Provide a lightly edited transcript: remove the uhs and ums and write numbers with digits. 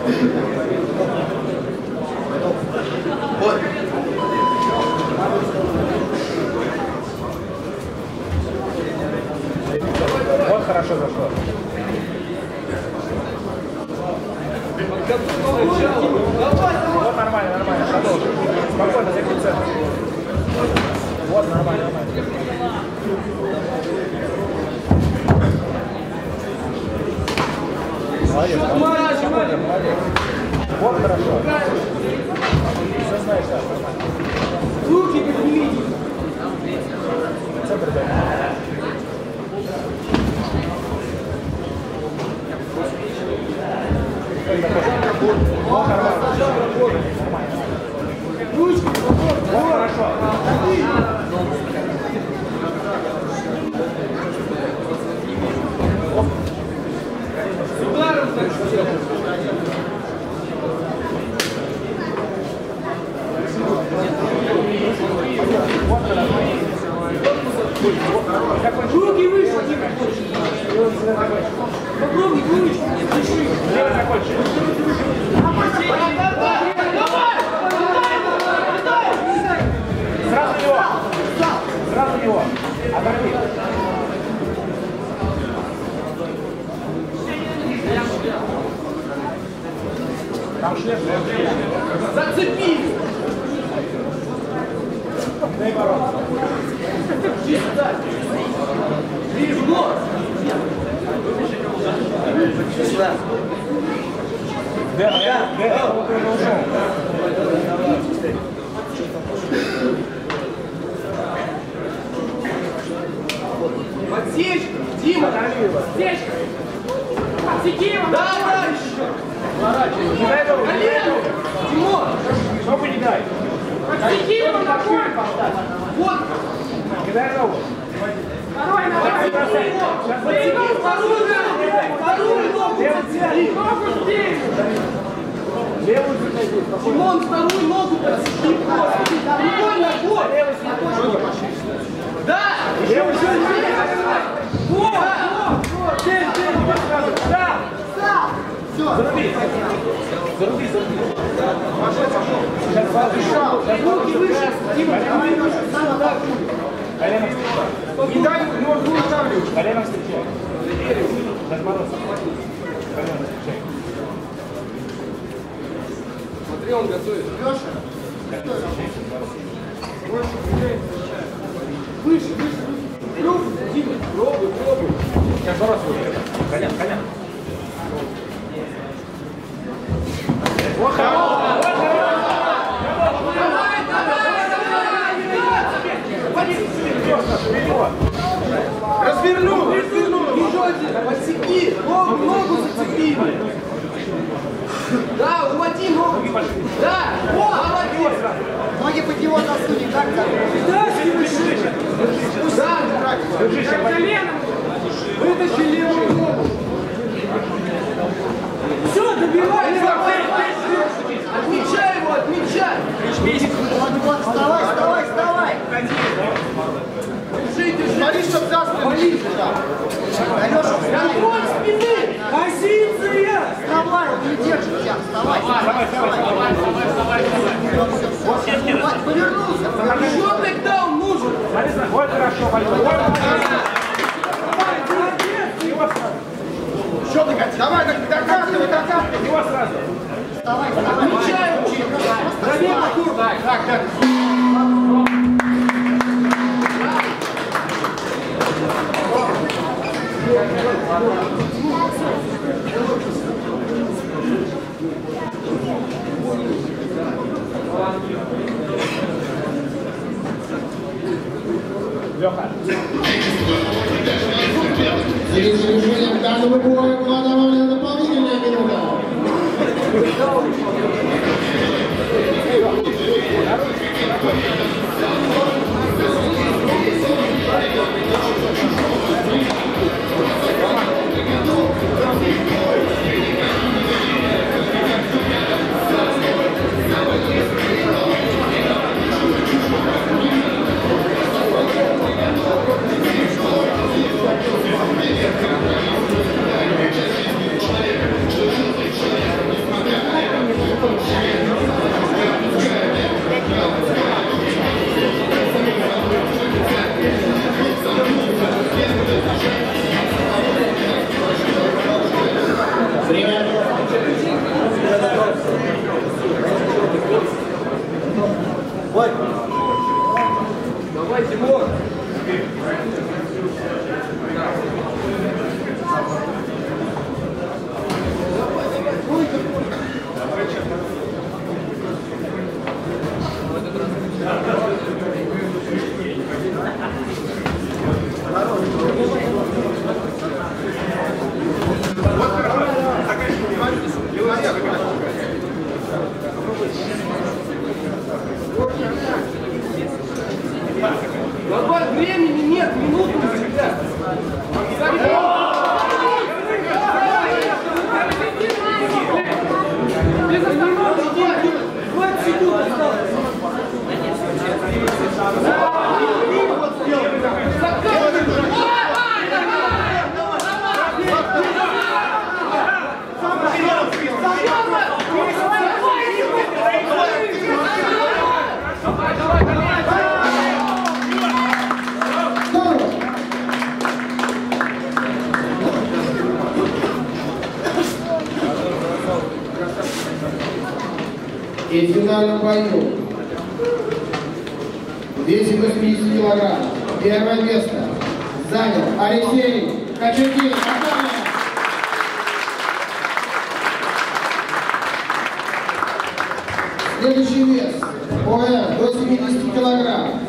Вот хорошо зашло. Вот нормально, нормально. Продолжим. Спокойно, закинь центр. Вот нормально, нормально. Молодец, молодец, молодец. Вот хорошо. Все знаешь, да, нормально. Руки поднимите. Центр дай. Вот нормально. Ручки, Вот хорошо. с ударом так сделать. Руки выше, попробуй выручку, дыши. Левый закончи. Сразу него. Сразу него. Оборви. Там шлем. Зацепи. Дай бороться. Чисто. Вижу нос. Дэн, вот он ушел. Подсечка. Дима. Подсечка. Подсеки его. Давай еще. Не дай ногу. Колено. Тимон. Ногу не дай. Подсеки его ногой. Вот. Не дай ногу. Второй ногой. Подсеки вторую ногу. Вторую ногу. Ногу здесь. Левую заходи. Тимон, вторую ногу подсеки. Другой ногой. Да. Левую заходи. Вот. Да. Заруби. Заруби, заруби. Сейчас пошел. Руки выше. Дима, Коленом встречай. не дай ногу ставлю. Коленом встречай. Размороз. Коленом встречай. Смотри, он готовит. Выше, выше. Руку, Дима, пробуй, пробуй. Сейчас борос выйдет. Коня, коня. Вот хорошо. Разверну, разверну. Подсеки, ногу зацепи. Да, уводи ногу. Да, вот, молодец. Ноги под его носу не так, как... Да, коленом. Вытащи левую ногу. Все, добивай. Отмечай его, отмечай. Вот, вставай, вставай, вставай! Держи, держи. Смотри, чтоб за спину не туда. Алеша, вставай! Контроль спины. Позиция. Вставай, он не держит тебя, вставай! Вот, повернулся! Еще тейкдаун нужен. Смотри, вот хорошо, Валерий. Еще докати, давай, докатывай, докатывай! Его сразу. Вставай, вставай! Отмечай его. Проверь курс. Так. Леха. Перед завершением данного боя была добавлена дополнительная минута. И в финальном бою в весе 80 килограмм первое место занял Алексей Кочергин. Следующий вес ОМ до 70 килограмм.